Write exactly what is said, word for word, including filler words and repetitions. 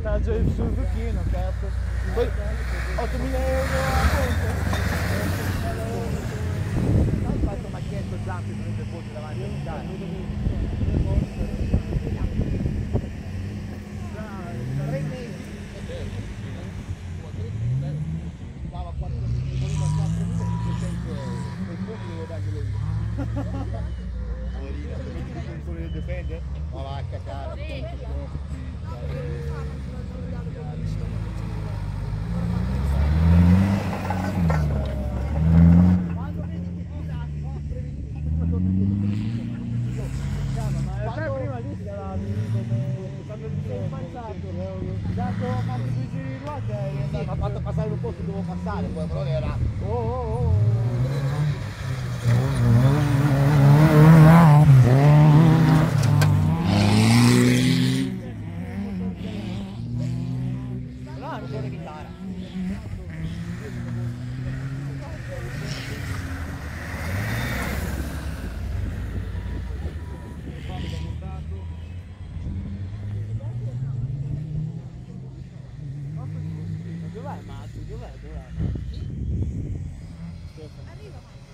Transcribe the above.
vantaggio del Suzuki, cazzo. Poi ottomila euro a conto. Hai fatto macchetto zampi per un deposito davanti a un carro. Tre mesi. Stava a quattromila cinquecento euro. Quei fondi devo darglielo io. Morina, se metti il console del Defender, ma va a cacare. Prima lì si dava come quando ti sei impalzato, dato a fare due giri di ruota e è andato. Mi ha fatto passare un posto dove devo passare, poi però era. Oh oh oh. Però ha ragione chitarra. Dov'è Matu? Dov'è? Dov'è? Arriva.